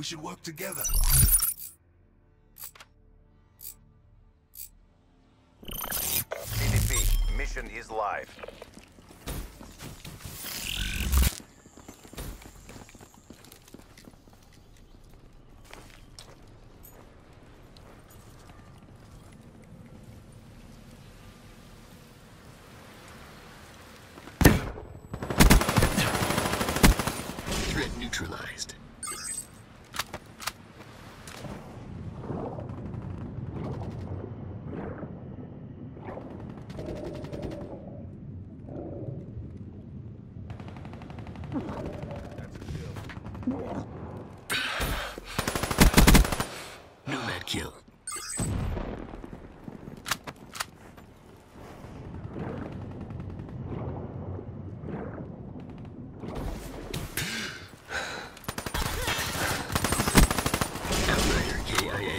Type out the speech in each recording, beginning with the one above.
should work together. CDP, mission is live. Threat neutralized. Nomad kill. Outrider KIA.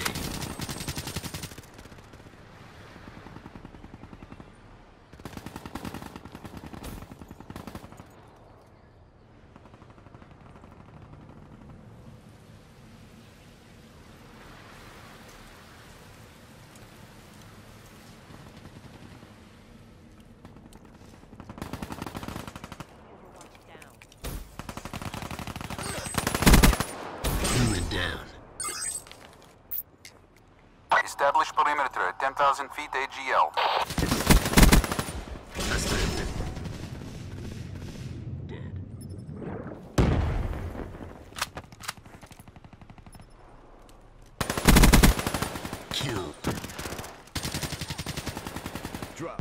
Ruin down. Establish perimeter at 10,000 feet AGL. Hostile hit. Dead. Kill. Drop.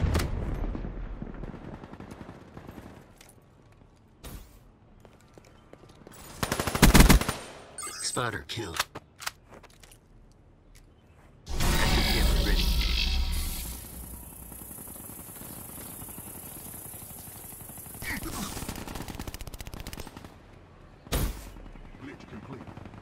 Spotter kill. Active camera ready. Glitch complete.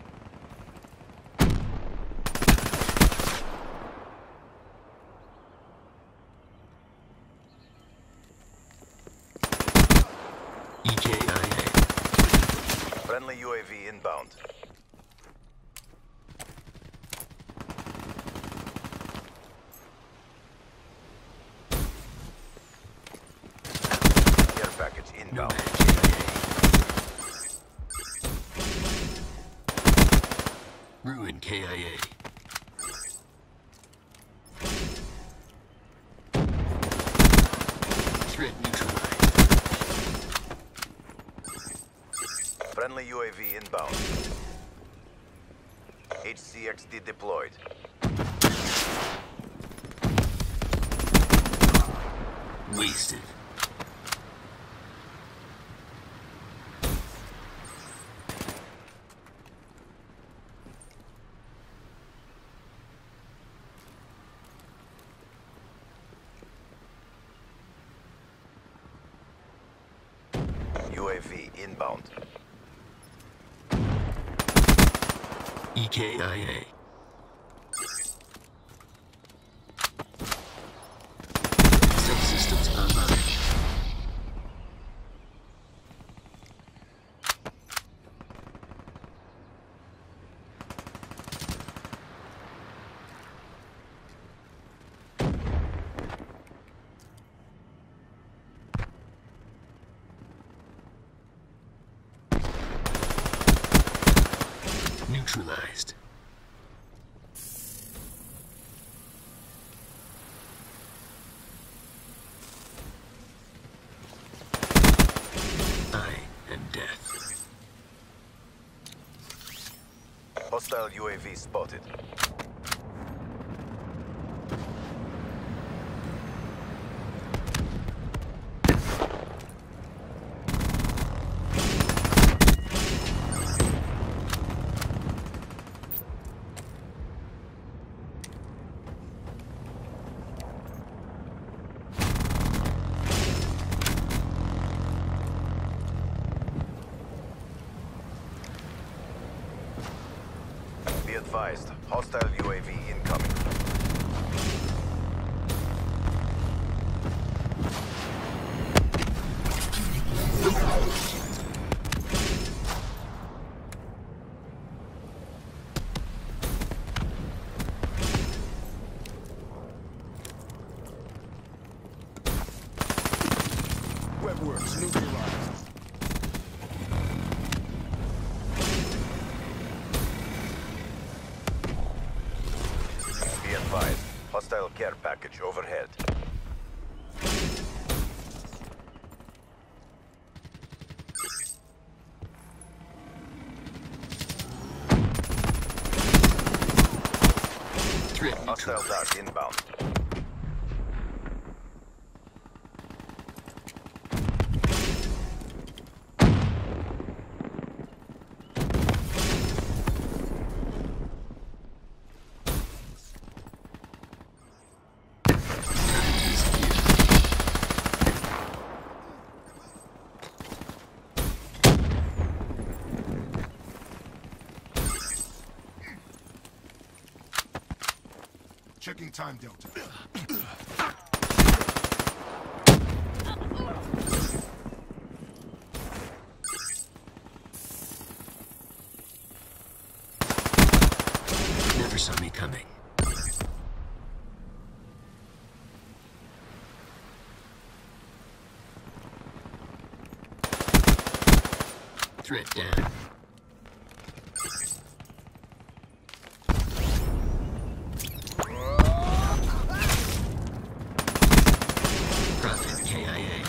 EKIA. Friendly UAV inbound. Care package inbound. Nomad KIA. Ruin KIA. Threat neutralized. Friendly UAV inbound. HCXD deployed. Wasted. UAV inbound. EKIA. Subsystems online. Neutralized. I am death. Hostile UAV spotted. Be advised, hostile UAV incoming. Earthworks neutralized. Be advised. Hostile care package overhead. Hostile dart inbound. Checking time delta. Never saw me coming. Threat down. Prophet KIA.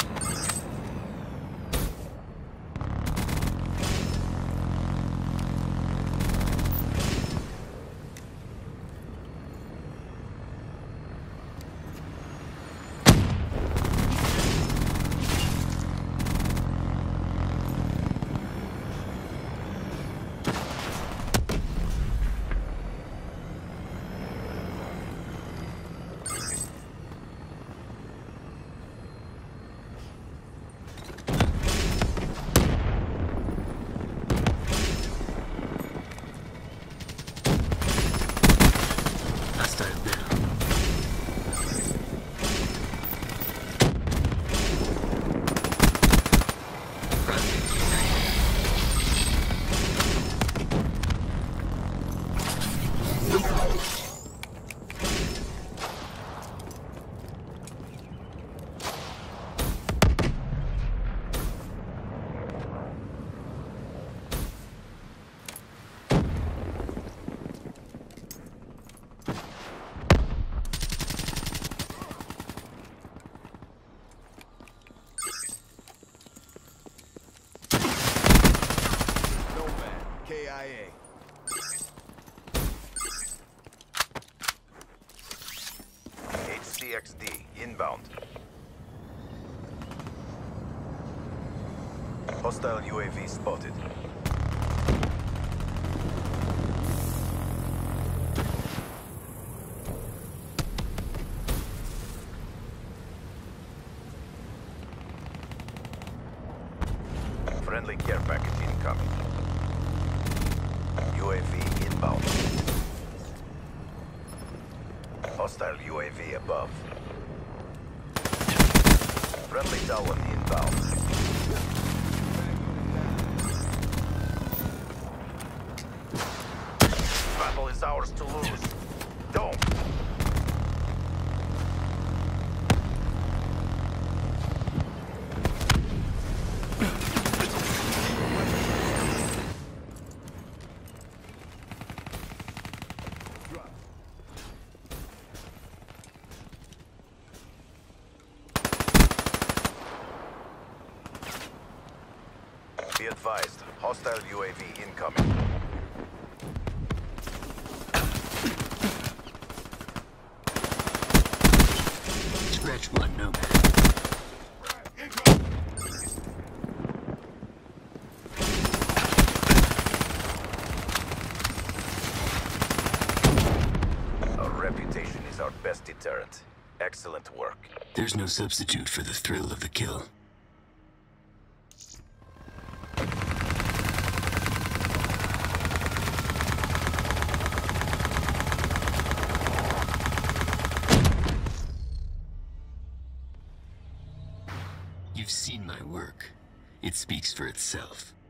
KIA. HCXD inbound. Hostile UAV spotted. Friendly care package incoming. UAV inbound. Hostile UAV above. Friendly Talon inbound. Battle is ours to lose. Don't. Be advised, hostile UAV incoming. Scratch one, no man. Our reputation is our best deterrent. Excellent work. There's no substitute for the thrill of the kill. You've seen my work. It speaks for itself.